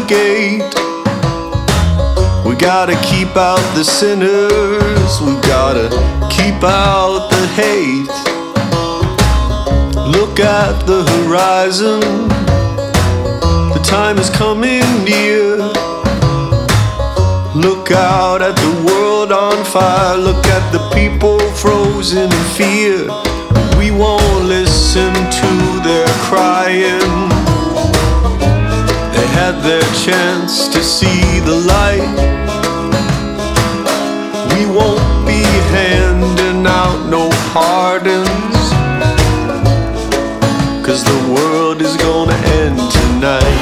gate. We gotta keep out the sinners, we gotta keep out the hate. Look at the horizon, the time is coming near. Look out at the world on fire, look at the people frozen in fear. We won't listen to their crying. They had their chance to see the light. We won't be handing out no pardons, 'cause the world is gonna end tonight.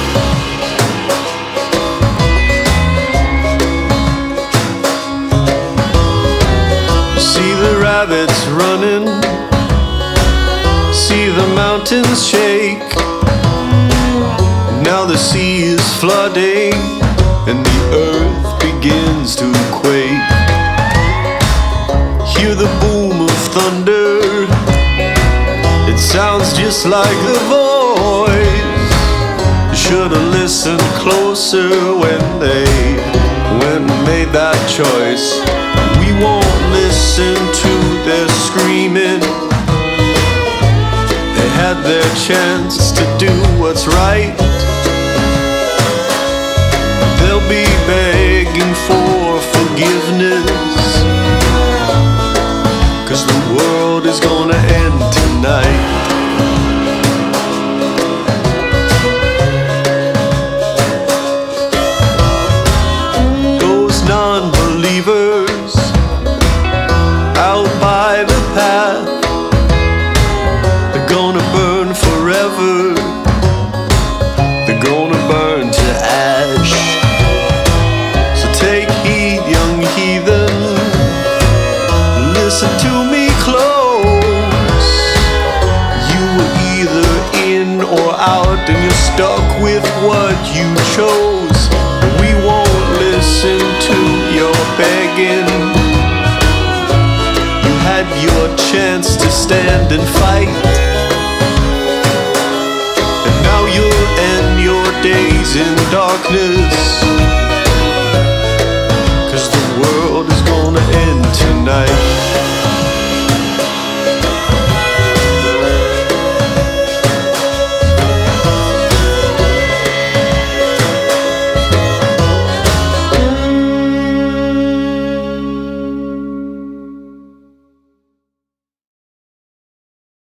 See the rabbits running, see the mountains shake. Now the sea is flooding and the earth begins to quake. Hear the boom of thunder, it sounds just like the voice. Should've listened closer when they made that choice. We won't listen to their screaming. They had their chance to do what's right. They'll be begging for forgiveness, 'cause the world is gonna end tonight. Those non-believers out by the path, they're gonna burn forever, they're gonna burn to ash. So take heed, young heathen, listen to me close. You were either in or out, and you're stuck with what you chose. We won't listen to your begging. You had your chance to stand and fight, and now you'll end your days in darkness.